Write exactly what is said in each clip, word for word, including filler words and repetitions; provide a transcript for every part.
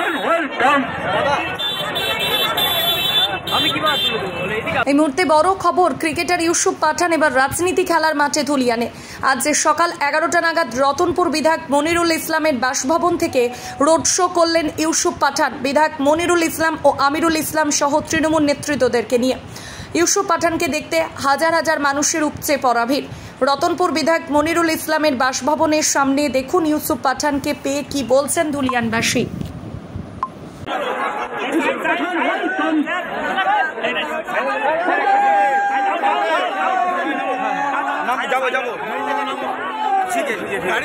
এই মুহূর্তে বড় খবর, ক্রিকেটার ইউসুফ পাঠান এবার রাজনীতি খেলার মাঠে ধুলিয়ানে। আজ সকাল এগারোটা নাগাদ রতনপুর বিধায়ক মনিরুল ইসলামের বাসভবন থেকে রোড শো করলেন ইউসুফ পাঠান। বিধায়ক মনিরুল ইসলাম ও আমিরুল ইসলাম সহ তৃণমূল নেতৃত্বদেরকে নিয়ে ইউসুফ পাঠানকে দেখতে হাজার হাজার মানুষের উপচে পড়া ভিড়। রতনপুর বিধায়ক মনিরুল ইসলামের বাসভবনের সামনে দেখুন ইউসুফ পাঠানকে পেয়ে কি বলছেন ধুলিয়ানবাসী। যাবো যাবো ঠিক আছে ঠিক আছে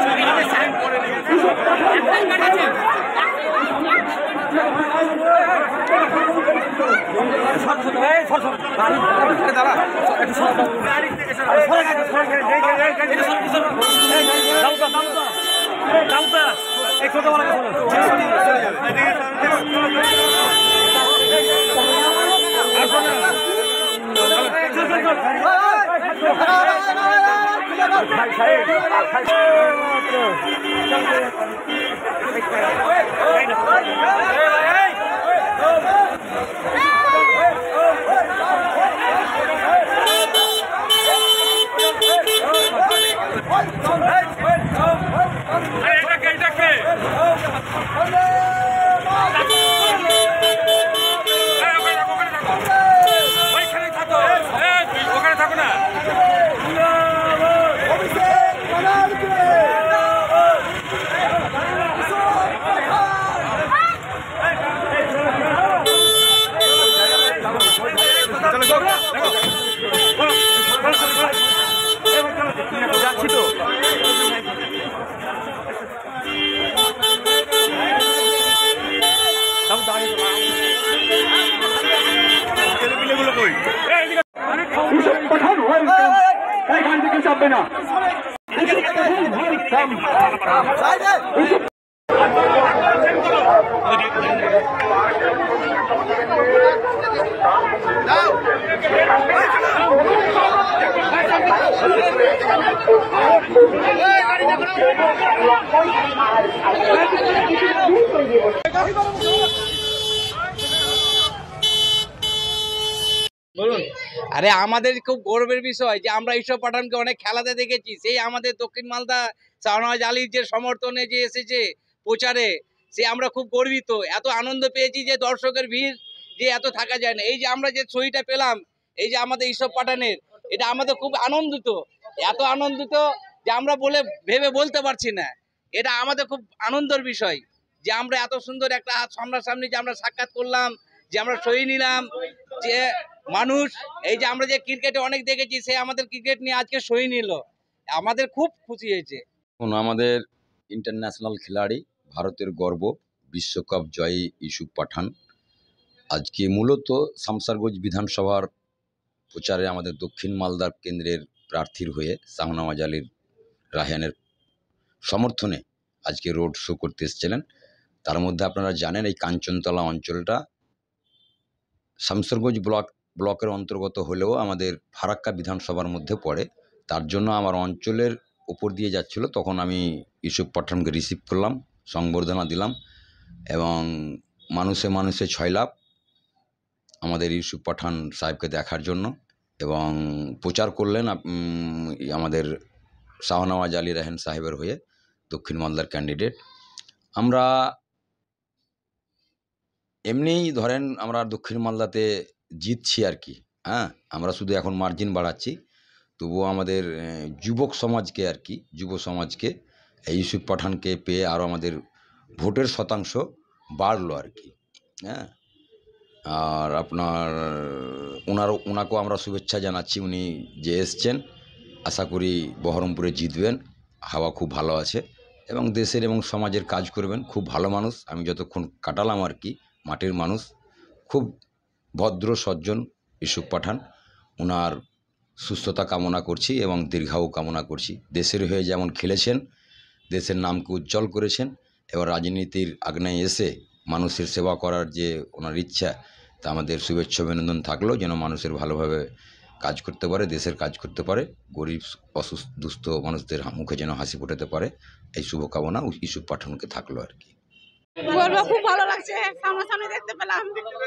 যাচ্ছি তো এখান থেকে চাপবে না। বলুন। আরে আমাদের খুব গর্বের বিষয় যে আমরা ইউসুফ পাঠানকে অনেক খেলাতে দেখেছি। সেই আমাদের দক্ষিণ মালদা শাহনওয়াজ আলীর যে সমর্থনে যে এসেছে প্রচারে, সে আমরা খুব গর্বিত। এত আনন্দ পেয়েছি যে দর্শকের ভিড় যে এত থাকা যায় না। এই যে আমরা যে ছবিটা পেলাম, এই যে আমাদের ইউসুফ পাঠানের, এটা আমাদের খুব আনন্দিত, এত আনন্দিত যে আমরা বলে ভেবে বলতে পারছি না। এটা আমাদের খুব আনন্দের বিষয় যে আমরা এত সুন্দর একটা সামনাসামনি যে আমরা সাক্ষাৎ করলাম, যে আমরা সই নিলাম, যে মানুষ এই যে আমরা যে ক্রিকেটে অনেক দেখেছি, সে আমাদের ক্রিকেট নিয়ে আজকে সই নিল, আমাদের খুব খুশি হয়েছে। আমাদের ইন্টারন্যাশনাল খেলাড়ি, ভারতের গর্ব, বিশ্বকাপ জয়ী ইউসুফ পাঠান আজকে মূলত শামসারগঞ্জ বিধানসভার প্রচারে আমাদের দক্ষিণ মালদার কেন্দ্রের প্রার্থীর হয়ে শাহনওয়াজ আলীর রায়হানের সমর্থনে আজকে রোড শো করতে এসেছিলেন। তার মধ্যে আপনারা জানেন এই কাঞ্চনতলা অঞ্চলটা শামসারগঞ্জ ব্লক ব্লকের অন্তর্গত হলেও আমাদের ফারাক্কা বিধানসভার মধ্যে পড়ে। তার জন্য আমার অঞ্চলের উপর দিয়ে যাচ্ছিল, তখন আমি ইউসুফ পাঠানকে রিসিভ করলাম, সংবর্ধনা দিলাম এবং মানুষে মানুষে ছয় লাভ আমাদের ইউসুফ পাঠান সাহেবকে দেখার জন্য এবং প্রচার করলেন আমাদের শাহনওয়াজ আলী রায়হান সাহেবের হয়ে, দক্ষিণ মালদার ক্যান্ডিডেট। আমরা এমনিই ধরেন আমরা দক্ষিণ মালদাতে জিতছি আর কি, হ্যাঁ, আমরা শুধু এখন মার্জিন বাড়াচ্ছি, তবুও আমাদের যুবক সমাজকে আর কি যুব সমাজকে ইউসুফ পাঠানকে পেয়ে আরও আমাদের ভোটের শতাংশ বাড়লো আর কি, হ্যাঁ। আর আপনার ওনারও ওনাকেও আমরা শুভেচ্ছা জানাচ্ছি, উনি যে এসছেন, আশা করি বহরমপুরে জিতবেন, হাওয়া খুব ভালো আছে এবং দেশের এবং সমাজের কাজ করবেন। খুব ভালো মানুষ, আমি যতক্ষণ কাটালাম আর কি, মাটির মানুষ, খুব ভদ্র সজ্জন ইউসুফ পাঠান। ওনার সুস্থতা কামনা করছি এবং দীর্ঘায়ু কামনা করছি। দেশের হয়ে যেমন খেলেছেন, দেশের নামকে উজ্জ্বল করেছেন, এবার রাজনীতির আগ্নেয়ে এসে মানুষের সেবা করার যে ওনার ইচ্ছা, তা আমাদের শুভেচ্ছা অভিনন্দন থাকলেও যেন মানুষের ভালোভাবে কাজ করতে পারে, দেশের কাজ করতে পারে, গরিব অসুস্থ দুস্থ মানুষদের মুখে যেন হাসি ফোটাতে পারে, এই শুভকামনা ইউসুফ পাঠানকে থাকলো আর কি। বলবো খুব ভালো লাগছে, সামনাসামনি দেখতে পেলাম।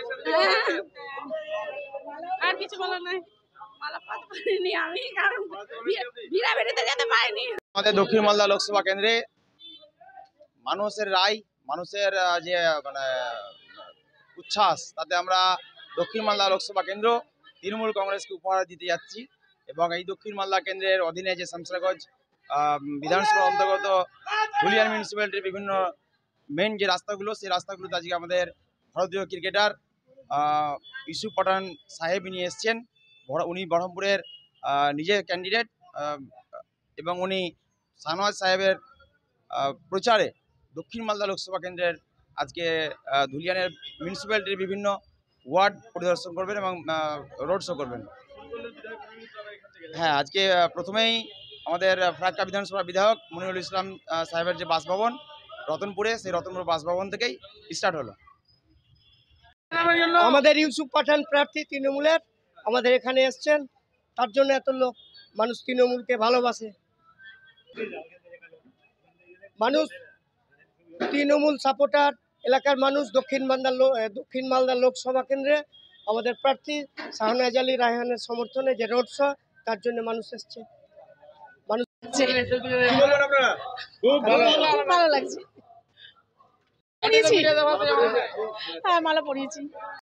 আর কিছু বলার নাই, মালা পাতে পারিনি আমি, কারণ ভিড়া বেরিতে যেতে পারিনি। আমাদের দক্ষিণ মালদা লোকসভা কেন্দ্রে মানুষের রায়, মানুষের যে মানে উচ্ছ্বাস, তাতে আমরা দক্ষিণ মালদা লোকসভা কেন্দ্র তৃণমূল কংগ্রেসকে উপহার দিতে যাচ্ছি। এবং এই দক্ষিণ মালদা কেন্দ্রের অধীনে যে শামসারগঞ্জ বিধানসভার অন্তর্গত ধুলিয়ান মিউনিসিপ্যালিটির বিভিন্ন মেন যে রাস্তাগুলো, সেই রাস্তাগুলোতে আজকে আমাদের ভারতীয় ক্রিকেটার ইউসুফ পাঠান সাহেব নিয়ে এসছেন। উনি বহরমপুরের নিজের ক্যান্ডিডেট এবং উনি শাহনওয়াজ সাহেবের প্রচারে দক্ষিণ মালদা লোকসভা কেন্দ্রের আজকে ধুলিয়ানের মিউনিসিপ্যালিটির বিভিন্ন ওয়ার্ড পরিদর্শন করবেন এবং রোড শো করবেন। হ্যাঁ, আজকে প্রথমেই আমাদের ফারাক্কা বিধানসভার বিধায়ক মনিরুল ইসলাম সাহেবের যে বাসভবন রতনপুরে, সেই রতনপুর বাসভবন থেকেই স্টার্ট হলো। আমাদের ইউসুফ পাঠান প্রার্থী তৃণমূলের আমাদের এখানে এসছেন, তার জন্য এত লোক। মানুষ তৃণমূলকে ভালোবাসে, মানুষ তৃণমূল সাপোর্টার। এলাকার মানুষ দক্ষিণ মালদা দক্ষিণ মালদা লোকসভা কেন্দ্রে আমাদের প্রার্থী শাহনওয়াজ আলী রায়হানের সমর্থনে যে রোড শো, তার জন্য মানুষ এসছে। মানুষ খুব ভালো লাগছে। হ্যাঁ, মালা পরিয়েছি।